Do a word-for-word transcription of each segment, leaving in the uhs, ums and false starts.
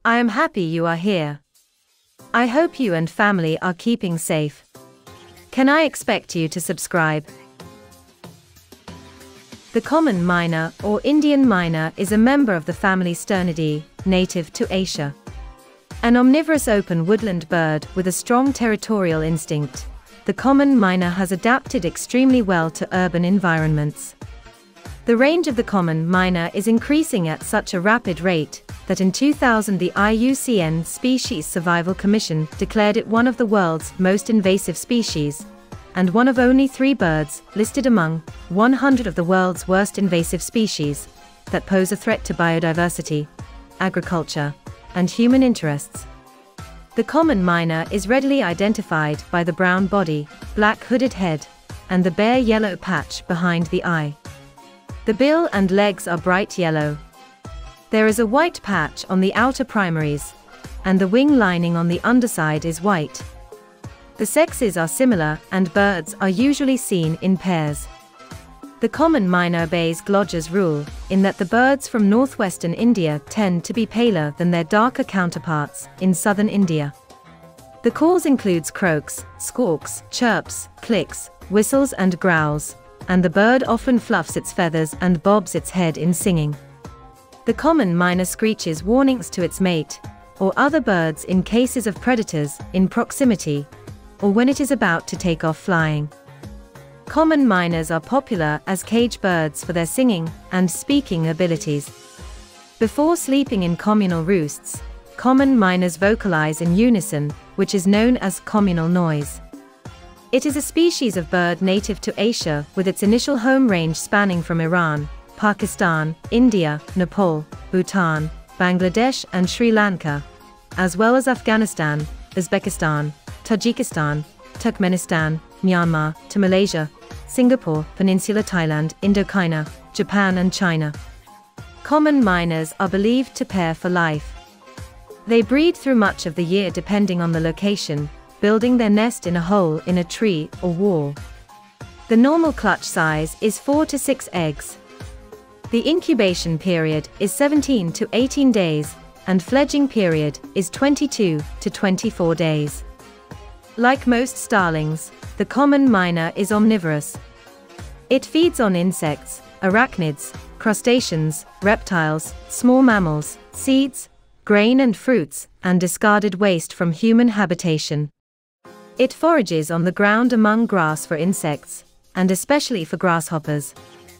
I am happy you are here. I hope you and family are keeping safe. Can I expect you to subscribe? The common myna or Indian myna is a member of the family Sternidae, native to Asia. An omnivorous open woodland bird with a strong territorial instinct, the common myna has adapted extremely well to urban environments. The range of the common myna is increasing at such a rapid rate that in two thousand the I U C N Species Survival Commission declared it one of the world's most invasive species, and one of only three birds listed among one hundred of the world's worst invasive species that pose a threat to biodiversity, agriculture, and human interests. The common myna is readily identified by the brown body, black hooded head, and the bare yellow patch behind the eye. The bill and legs are bright yellow. There is a white patch on the outer primaries, and the wing lining on the underside is white. The sexes are similar, and birds are usually seen in pairs. The common myna obeys Glodger's rule, in that the birds from northwestern India tend to be paler than their darker counterparts in southern India. The calls includes croaks, squawks, chirps, clicks, whistles and growls, and the bird often fluffs its feathers and bobs its head in singing. The common myna screeches warnings to its mate, or other birds in cases of predators in proximity, or when it is about to take off flying. Common mynas are popular as cage birds for their singing and speaking abilities. Before sleeping in communal roosts, common mynas vocalize in unison, which is known as communal noise. It is a species of bird native to Asia with its initial home range spanning from Iran, Pakistan, India, Nepal, Bhutan, Bangladesh and Sri Lanka, as well as Afghanistan, Uzbekistan, Tajikistan, Turkmenistan, Myanmar, to Malaysia, Singapore, Peninsula Thailand, Indochina, Japan and China. Common mynas are believed to pair for life. They breed through much of the year depending on the location, building their nest in a hole in a tree or wall. The normal clutch size is four to six eggs. The incubation period is seventeen to eighteen days, and fledging period is twenty-two to twenty-four days. Like most starlings, the common myna is omnivorous. It feeds on insects, arachnids, crustaceans, reptiles, small mammals, seeds, grain and fruits, and discarded waste from human habitation. It forages on the ground among grass for insects, and especially for grasshoppers.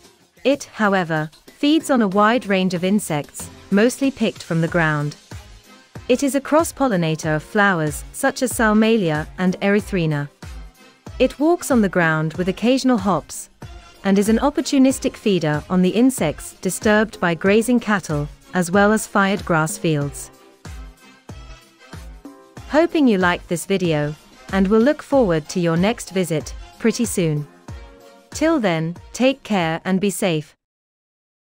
It, however, feeds on a wide range of insects, mostly picked from the ground. It is a cross-pollinator of flowers, such as Salmalia and Erythrina. It walks on the ground with occasional hops, and is an opportunistic feeder on the insects disturbed by grazing cattle, as well as fired grass fields. Hoping you liked this video, and we'll look forward to your next visit, pretty soon. Till then, take care and be safe.